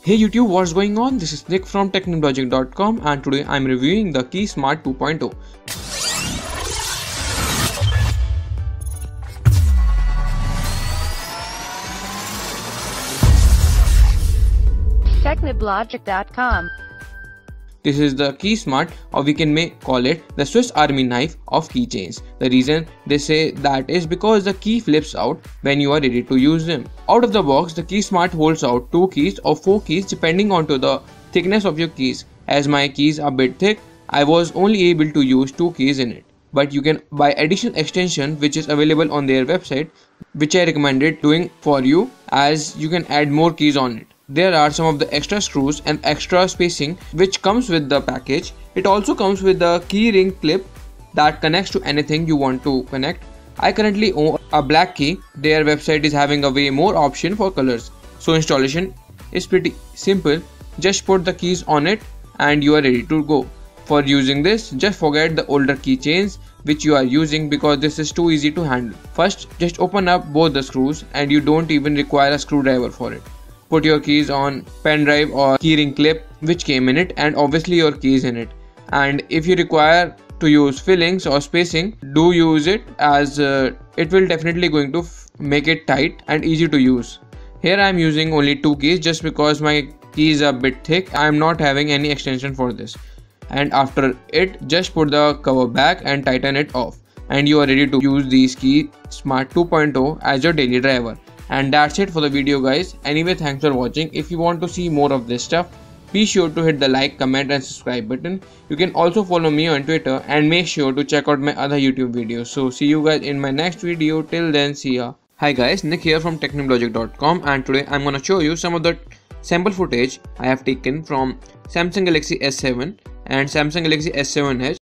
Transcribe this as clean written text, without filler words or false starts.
Hey YouTube, what's going on? This is Nick from Techniblogic.com and today I'm reviewing the KeySmart 2.0. Techniblogic.com. This is the KeySmart, or we can call it the Swiss Army knife of keychains. The reason they say that is because the key flips out when you are ready to use them. Out of the box, the KeySmart holds out 2 keys or 4 keys depending on to the thickness of your keys. As my keys are a bit thick, I was only able to use 2 keys in it. But you can buy additional extension which is available on their website, which I recommended doing for you, as you can add more keys on it. There are some of the extra screws and extra spacing which comes with the package. It also comes with the key ring clip that connects to anything you want to connect. I currently own a black key. Their website is having a way more option for colors. So installation is pretty simple. Just put the keys on it and you are ready to go. For using this, just forget the older keychains which you are using because this is too easy to handle. First, just open up both the screws and you don't even require a screwdriver for it. Put your keys on pen drive or keyring clip which came in it, and obviously your keys in it. And if you require to use fillings or spacing, do use it, as it will definitely going to make it tight and easy to use. Here I am using only 2 keys just because my keys are a bit thick. I am not having any extension for this. And after it, just put the cover back and tighten it off, and you are ready to use these KeySmart 2.0 as your daily driver. And that's it for the video, guys. Anyway, thanks for watching. If you want to see more of this stuff, be sure to hit the like, comment and subscribe button. You can also follow me on Twitter and make sure to check out my other YouTube videos. So see you guys in my next video. Till then, see ya. Hi guys, Nick here from Techniblogic.com, and today I'm gonna show you some of the sample footage I have taken from Samsung Galaxy S7 and Samsung Galaxy S7 Edge.